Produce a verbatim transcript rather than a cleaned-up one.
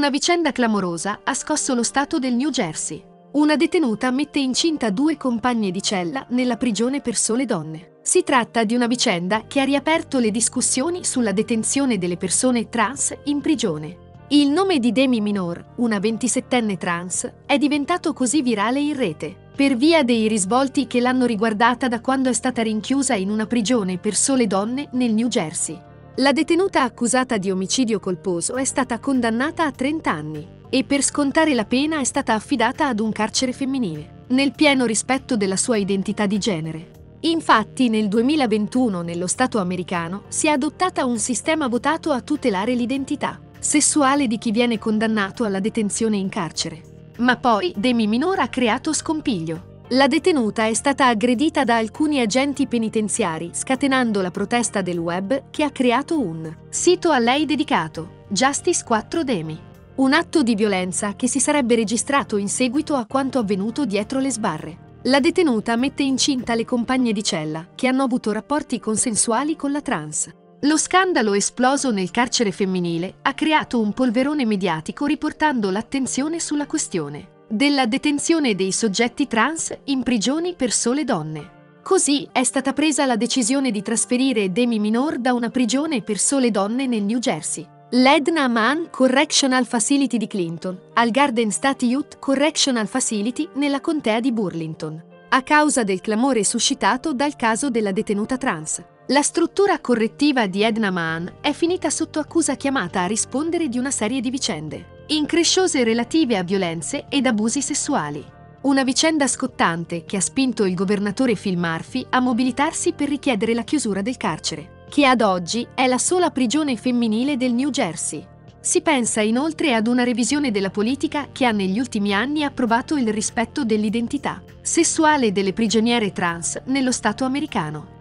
Una vicenda clamorosa ha scosso lo stato del New Jersey. Una detenuta mette incinta due compagne di cella nella prigione per sole donne. Si tratta di una vicenda che ha riaperto le discussioni sulla detenzione delle persone trans in prigione. Il nome di Demi Minore, una ventisettenne trans, è diventato così virale in rete, per via dei risvolti che l'hanno riguardata da quando è stata rinchiusa in una prigione per sole donne nel New Jersey. La detenuta accusata di omicidio colposo è stata condannata a trenta anni e per scontare la pena è stata affidata ad un carcere femminile, nel pieno rispetto della sua identità di genere. Infatti, nel duemilaventuno nello Stato americano si è adottata un sistema votato a tutelare l'identità sessuale di chi viene condannato alla detenzione in carcere. Ma poi Demi Minore ha creato scompiglio. La detenuta è stata aggredita da alcuni agenti penitenziari, scatenando la protesta del web che ha creato un sito a lei dedicato, Justice quattro Demi. Un atto di violenza che si sarebbe registrato in seguito a quanto avvenuto dietro le sbarre. La detenuta mette incinta le compagne di cella, che hanno avuto rapporti consensuali con la trans. Lo scandalo esploso nel carcere femminile ha creato un polverone mediatico riportando l'attenzione sulla questione della detenzione dei soggetti trans in prigioni per sole donne. Così è stata presa la decisione di trasferire Demi Minore da una prigione per sole donne nel New Jersey, l'Edna Amman Correctional Facility di Clinton, al Garden State Youth Correctional Facility nella contea di Burlington, a causa del clamore suscitato dal caso della detenuta trans. La struttura correttiva di Edna Amman è finita sotto accusa, chiamata a rispondere di una serie di vicende incresciose relative a violenze ed abusi sessuali. Una vicenda scottante che ha spinto il governatore Phil Murphy a mobilitarsi per richiedere la chiusura del carcere, che ad oggi è la sola prigione femminile del New Jersey. Si pensa inoltre ad una revisione della politica che ha negli ultimi anni approvato il rispetto dell'identità sessuale delle prigioniere trans nello Stato americano.